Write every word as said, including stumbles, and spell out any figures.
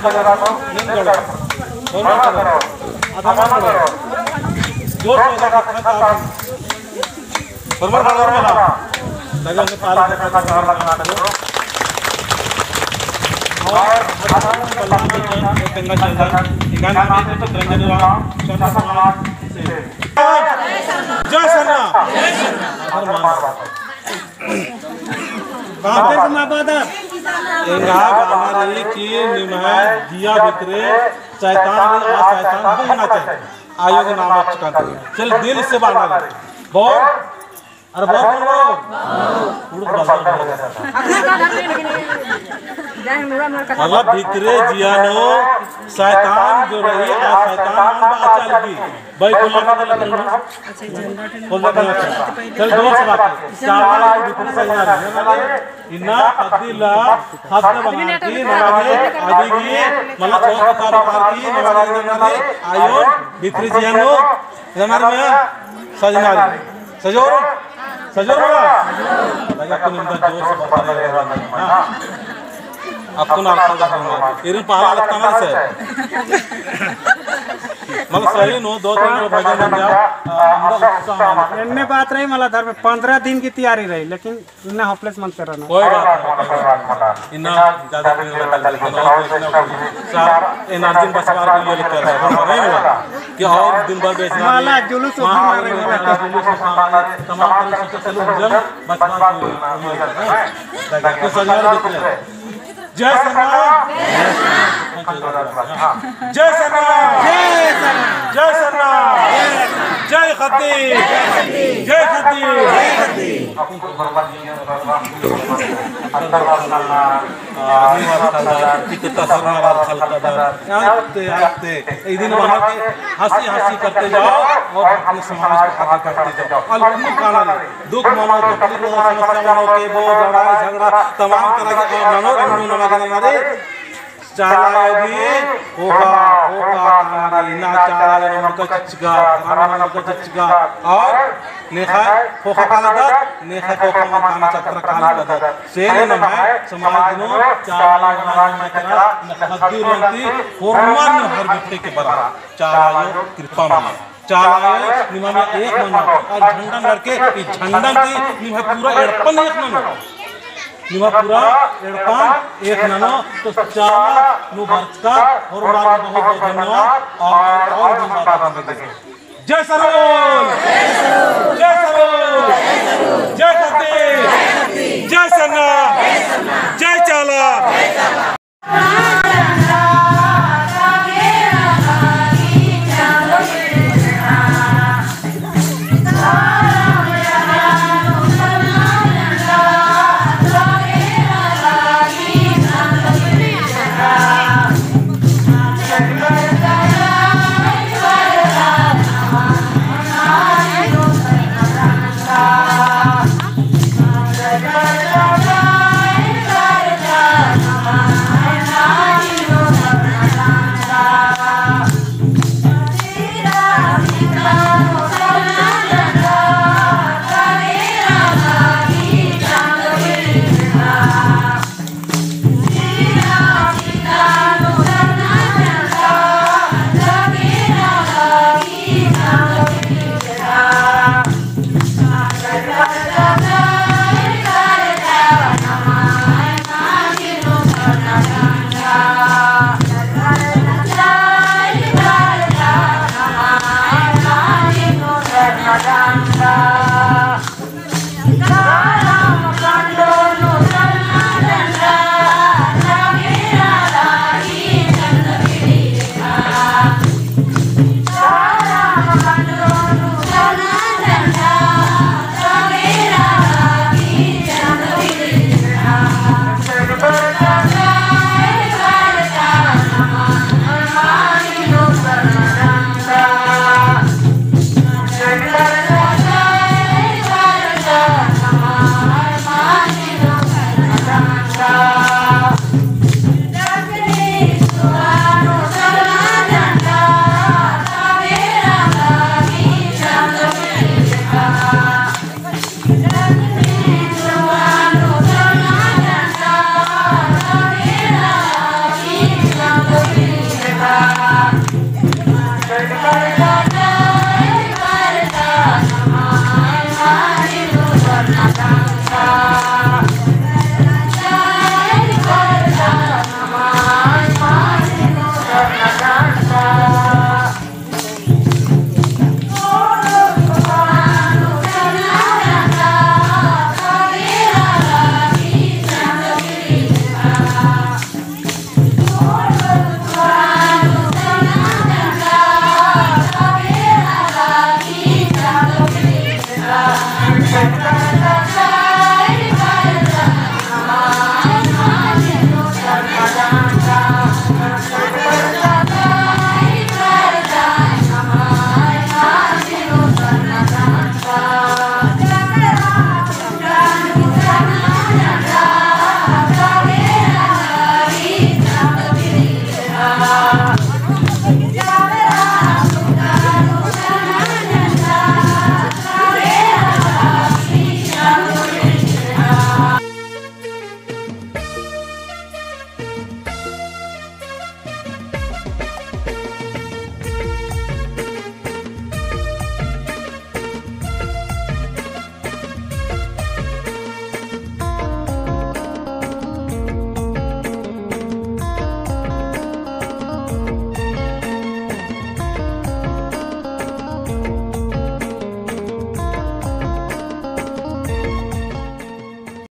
जोर से फरमान खड़ा कर मेरा लगे उनके पाले का कार लगा दो और कल्याण गंगा चंद्र गंगा में तो रंजन राम चंद्र समाज से जय सरना हर मान बाबे से माबादा एंगा बानारी की निमाय दिया भितरे शैतान आ शैतान बहना चाहिए आयोग नाम चुका चल दिल से बाना बोल अरे बोल बोलो मतलब भितरे जियानो शैतान जो रही आ शैतान मान बाचल की भाई खुला ना लगे खुला ना चल दो से बात चावल भितरे सही ना है इन्ना अदिला हद बना की नवाने आदि की मतलब बहुत प्रकार की नवाने नवाने आयो भितरे जियानो हमारे में सजना सजोर सजोर वाला लगा आपको निंदा जोर से बता रहे हैं हां आपको ना आता है इरन पहला लगता है से मतलब सही नो दो तीन भजन में जाओ इनने बात रही मतलब धर्म पंद्रह दिन की तैयारी रही लेकिन इन्ना होपलेस मन कर रहा कोई बात नहीं इन्ना ज्यादा दिन लगा लेकिन और चार एनर्जी बचवार के लिए लेकर है नहीं होगा कि और दिन भर बेचना माला जुलूस मारे जुलूस तमाम तरह से चलो जब बचवार को सजवार दिख जय सरना जय सरना जय सरना जय खत्ती जय खत्ती दिन वहाँ के हंसी हंसी करते जाओ और अपने समाज को आगे करते जाओ अलग खाना दुख मानो तकलीफ समस्या मानो के वो लड़ाई झगड़ा तमाम तरह के मानो मानो हमारे चालायदी होगा होगा हमारी ना चालायदी उनका चिचगा हमारा उनका चिचगा और नेखा होगा काला नेखा होगा मकान चक्र काला लगा शेर न है समाज नो चालायदी में करा नखदी रंती फॉर्मन हर बिट्टे के बराबर चालायो कृपा में चालायो निमा में एक मना और झंडा लड़के इस झंडा की निमा पूरा एड़पन एक मना निमा पूरा एड़पान एक ननो तो चाला नु बरका और बहुत बहुत धन्यवाद और और भी बात जय सरवोल